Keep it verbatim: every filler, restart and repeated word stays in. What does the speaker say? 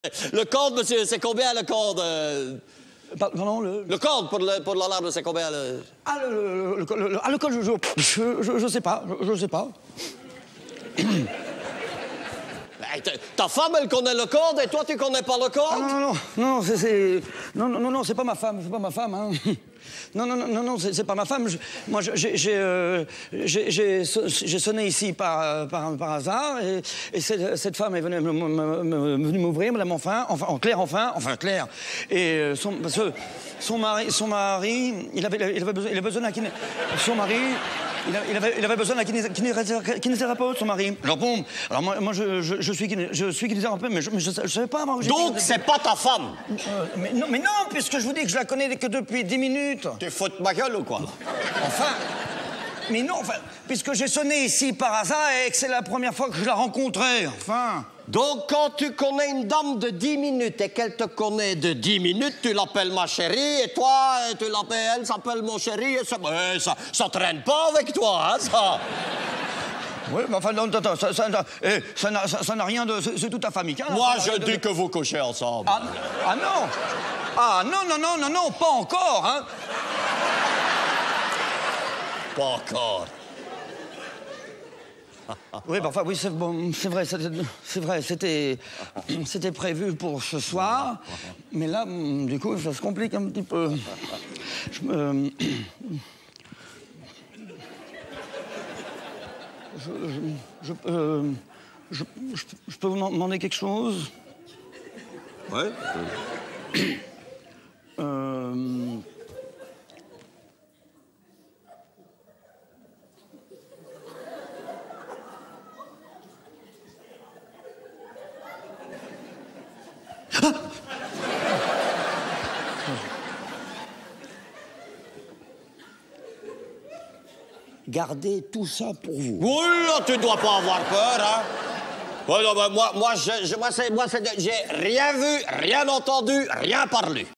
Le code, monsieur, c'est combien le code? Euh... Pardon, le... Le code pour le pour l'alarme, c'est combien le... Ah, le, le, le, le, le, ah, le code, je, je, je, je sais pas, je, je sais pas. Hey, ta femme, elle connaît le code et toi, tu connais pas le code? Ah, non, non, non, non, c'est... Non, non, non, c'est pas ma femme, c'est pas ma femme, hein. Non, non, non, non, non, c'est pas ma femme. Je, moi, j'ai euh, sonné ici par, par, par hasard et, et cette, cette femme est venue m'ouvrir, madame, enfin, enfin, en clair, enfin, enfin, clair. Et son, parce que son mari, son mari, il avait, il avait besoin, il avait besoin d'un kiné... Son mari... Il, a, il, avait, il avait besoin d'un kiné, kinésithérapeute, son mari. Alors bon, alors moi, moi je, je, je suis kiné, je suis kinésithérapeute, mais je ne savais pas avant que j'étais... Donc, c'est pas ta femme? euh, mais, non, mais non, puisque je vous dis que je la connais que depuis dix minutes. Tu fous de ma gueule ou quoi? Enfin... Mais non, enfin, puisque j'ai sonné ici par hasard et que c'est la première fois que je la rencontrais, enfin... Donc, quand tu connais une dame de dix minutes et qu'elle te connaît de dix minutes, tu l'appelles ma chérie, et toi, tu l'appelles, elle s'appelle mon chéri, et ça, ouais, ça, ça traîne pas avec toi, hein, ça? Oui, mais enfin, non, attends, ça, ça, eh, ça n'a ça, ça rien de... C'est tout à fait amical. Moi, hein, je de, dis de... que vous couchez ensemble. Ah, ah non! Ah non, non, non, non, non, pas encore, hein? Pas encore. Oui, bah, enfin, oui, c'est bon, c'est vrai, c'est vrai, c'était, c'était prévu pour ce soir, mais là, du coup, ça se complique un petit peu. Je me... Je, je, je, euh, je, je, je peux vous demander quelque chose? Ouais. euh... Ah! Gardez tout ça pour vous. Oui, tu dois pas avoir peur, hein? Ouais, non, ben, moi, moi, je, je, moi, c'est, moi, c'est, j'ai rien vu, rien entendu, rien parlé.